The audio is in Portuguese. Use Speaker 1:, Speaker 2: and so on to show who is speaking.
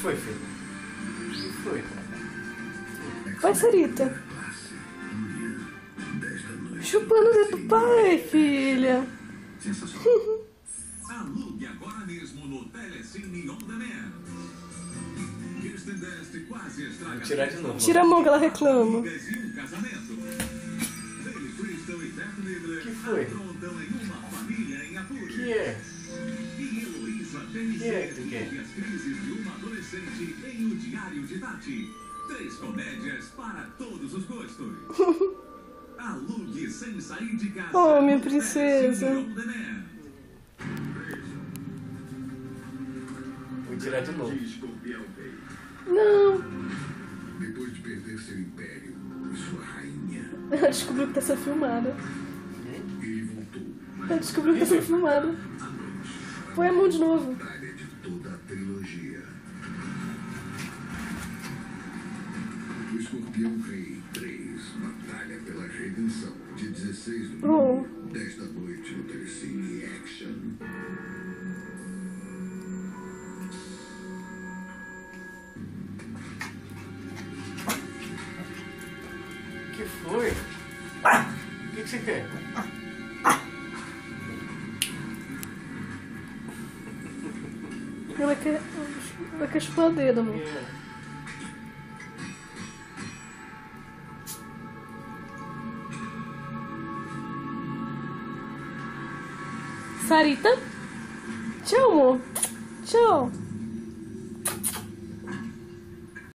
Speaker 1: foi, filho? O que foi?
Speaker 2: Vai, Sarita. Chupando o dedo do pai, filha.
Speaker 3: Alugue agora mesmo no Telecine On Demand.
Speaker 1: Vou tirar de novo.
Speaker 2: Tira a mão que ela reclama.
Speaker 1: O que foi? O que é? Que é que tu quer?
Speaker 3: As crises de uma adolescente em O Diário de Tati. 3 comédias para todos os gostos. Alugue sem sair de casa.
Speaker 2: Oh, minha princesa.
Speaker 1: Vou tirar de novo.
Speaker 2: Não.
Speaker 4: Depois de perder seu império e sua rainha,
Speaker 2: Ela descobriu que tá sendo filmada.
Speaker 4: ele voltou
Speaker 2: Ela descobriu que tá sendo filmada. Põe a mão de novo.
Speaker 4: na batalha de toda a trilogia. O Escorpião Rei 3, Batalha pela Redenção, de 16 de
Speaker 2: Oh.
Speaker 4: julho, desta noite no Telecine Action.
Speaker 1: O que foi? O que você quer?
Speaker 2: Ela quer chupar o dedo, amor. Sarita? Tchau, amor. Tchau.